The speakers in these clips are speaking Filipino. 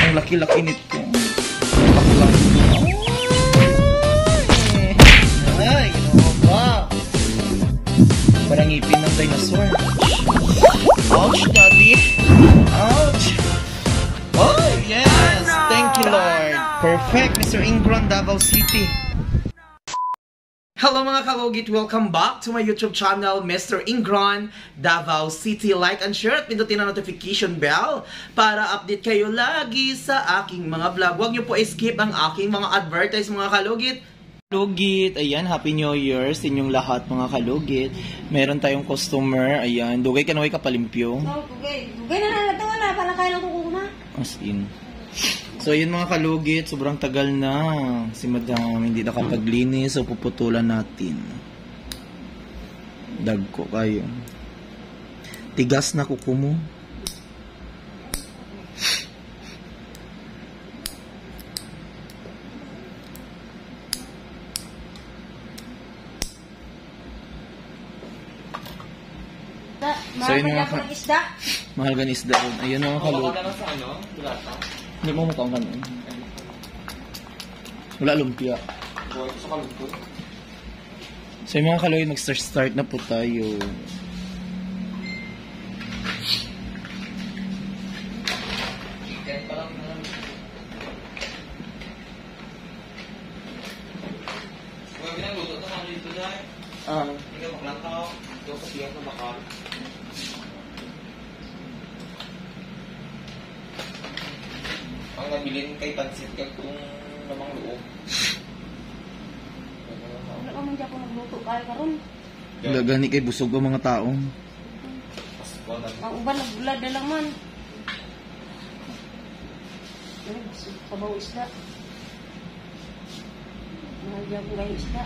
Ang laki-laki nito. Baklang. Ay, ginawa ba? Parang ngipin ng dinosaur. Ouch, daddy. Ouch. Oh, yes. Thank you, Lord. Perfect, Mr. Ingron, Davao City. Hello mga kalugit! Welcome back to my YouTube channel, Mr. Ingron, Davao City. Like and share at pindutin ang notification bell para update kayo lagi sa aking mga vlog. Huwag niyo po skip ang aking mga advertise mga kalugit. Kalugit, ayan, Happy New Year sa inyong lahat mga kalugit. Meron tayong customer, ayan, dugay ka naway kapalimpyo. Oh, dugay. Dugay na lang, wala, pala kayo lang kukuna. As in. So yun mga kalugit, sobrang tagal na. Si Madam hindi nakapaglinis, so puputulan natin. Dagko kayo. Tigas na kuko mo. So yun mga isda. Mahal gan isda. Ayun mga kalugit. Hindi mo mukhang ganun. Wala lumpia. So yung mga kalugit, mag-start na po tayo. Ang nabilin kay pansit kag kung namang loob. Wala ka man dyan kung nagluto kayo karon. Gani kay busog ang mga tao. Ang uban nagbulad na lang man. Sabaw isda. Mahal dyan kung kayo isda.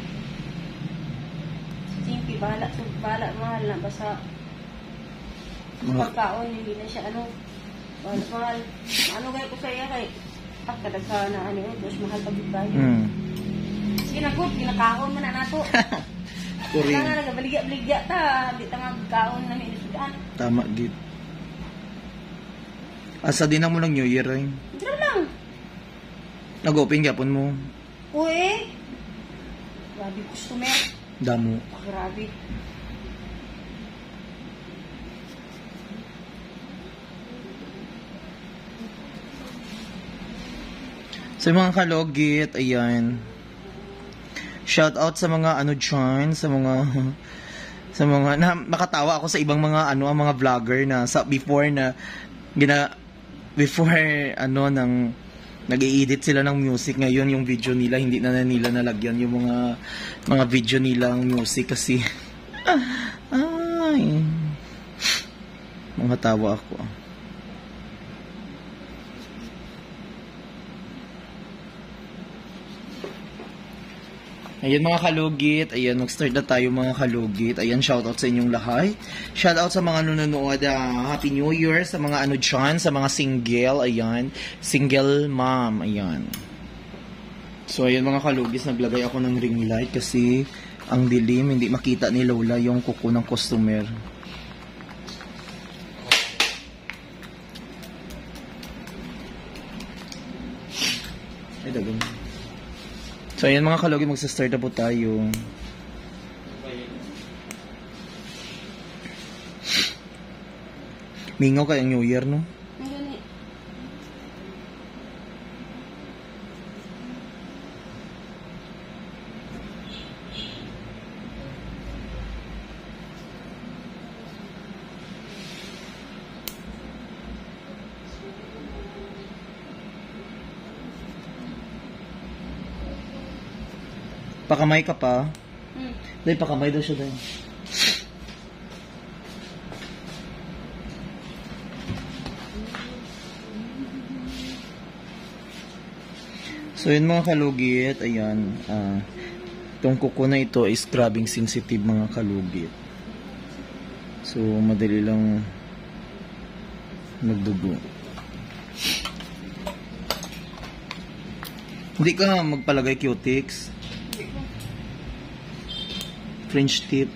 Simpi, bahala. Bahala, mahal na. Basta pagkaon, hindi na siya ano. Mahal. Ano kayo ko sa iya kay kadagsa na ano yun, dos mahal pag tayo. Sige na good, ginakaon mo na nato. Kuring. Kaya nga nagabaligya-baligya ta, di ta magkaon na minisudan. Tama gid. Asa din mo ng New Year ay. Dito lang. Nag-open gyapon mo. Uy. Grabe customer. Damo. Grabe. So mga kalugit, ayan. Shout out sa mga ano dyan, sa mga nakatawa ako sa ibang mga ano, mga vlogger na sa before nang nag-i-edit sila ng music, ngayon yung video nila hindi na nila nalagyan yung mga video nilang music kasi ay mga tawa ako. Ayan mga kalugit, ayan, mag-start na tayo mga kalugit. Ayan, shoutout sa inyong lahat. Shoutout sa mga nanonood, Happy New Year, sa mga ano dyan, sa mga single, ayan, single mom, ayan. So ayan mga kalugis, naglagay ako ng ring light kasi ang dilim, hindi makita ni Lola yung kuko ng customer. Ay, dagang. So, ayan mga kalugit, magsa-start na po tayo. Mingaw kayang New Year, no? Pakamay ka pa? Dahil pakamay daw siya dahil. So yun mga kalugit, ayan. Itong kuko na ito is grabing sensitive mga kalugit. So madali lang magdugo. Hindi ka magpalagay cutics. French tip.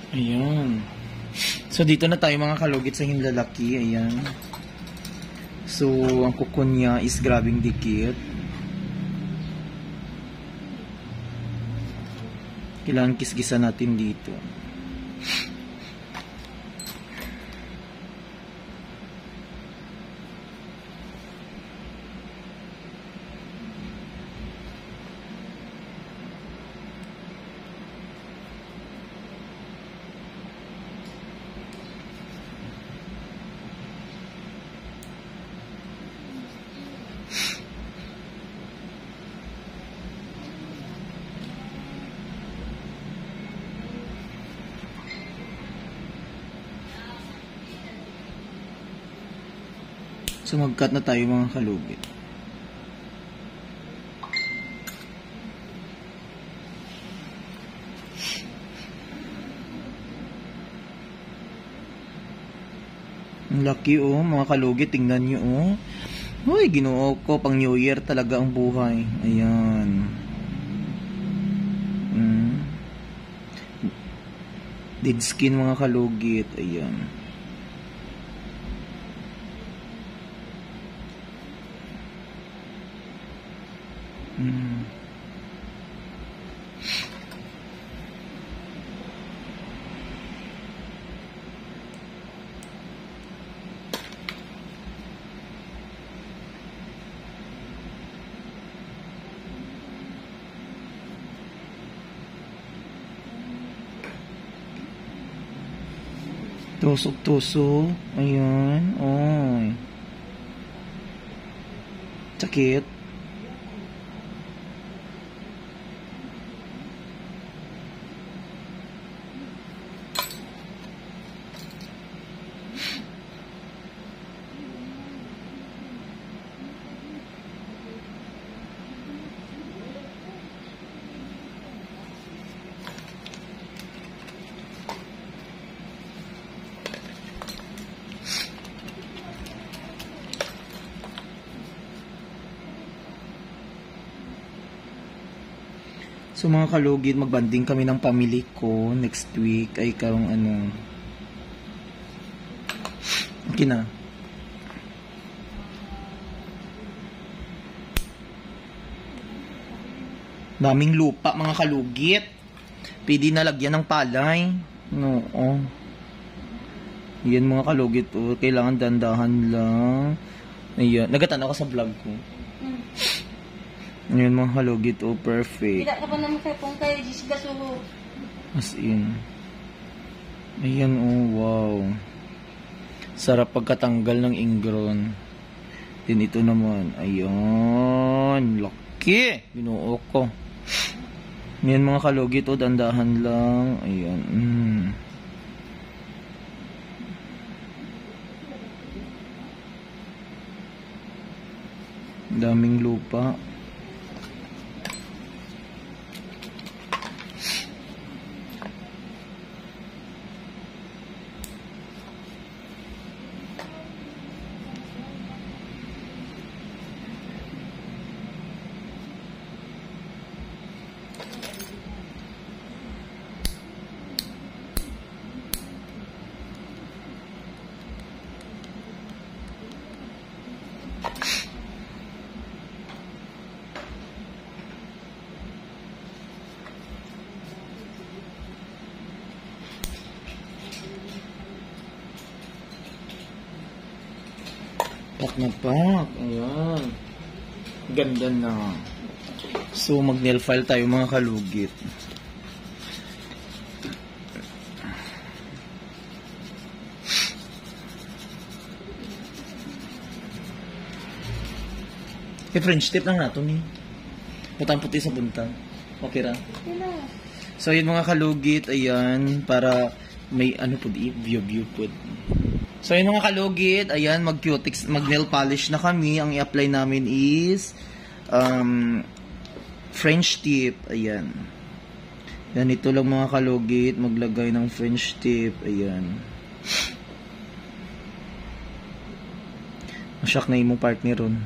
Ayan. So, dito na tayo mga kalugit sa hinlalaki. Ayan. So, ang kuko niya is grabing dikit. Kailangan kisgisan natin dito. So, mag-cut na tayo mga kalugit. Ang laki oh, mga kalugit. Tingnan nyo oh. Uy, Ginoo ko. Pang New Year talaga ang buhay. Ayan. Dead skin mga kalugit. Ayan. Tusok-tusok. Ayan. Oy. Sakit. So mga kalugit, magbanding kami ng family ko next week ay karong ano. Okay na. Daming lupa mga kalugit. Pwede na lagyan ng palay. No, oh. Yan mga kalugit, oh. Kailangan dandahan lang. Ayan, nagatan ako sa vlog ko. Ayan mga kalugit, oh, perfect. Tidak ka pa naman kayo kung kayo, Jessica Suho. As in. Ayan, oh, wow. Sarap pagkatanggal ng ingron. Then ito naman, ayan, laki. Binuo ko. Ayan mga kalugit, oh, dandahan lang. Ayan, daming lupa. Pak na pak. Ayan. Ganda na. So, mag-nail file tayo mga kalugit. French tip lang nato ni. Putang puti sa buntang. Okay ra? So, yun mga kalugit. Ayan. Para may ano po di. View po. So, yun mga kalugit, ayan, mag-cutix, mag-nail polish na kami. Ang i-apply namin is French tip, ayan. Ganito lang mga kalugit, maglagay ng French tip, ayan. Masyak na imong partner ron.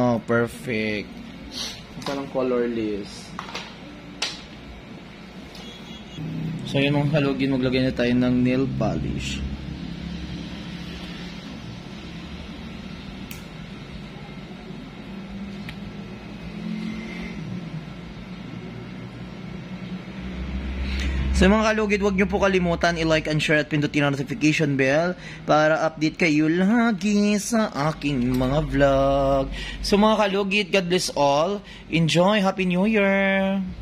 Oh, perfect. Parang colorless. So, yun mga kalugit, maglagay na tayo ng nail polish. So mga kalugit, huwag niyo po kalimutan i-like and share at pindutin ang notification bell para update kayo lagi sa aking mga vlog. So mga kalugit, God bless all. Enjoy. Happy New Year!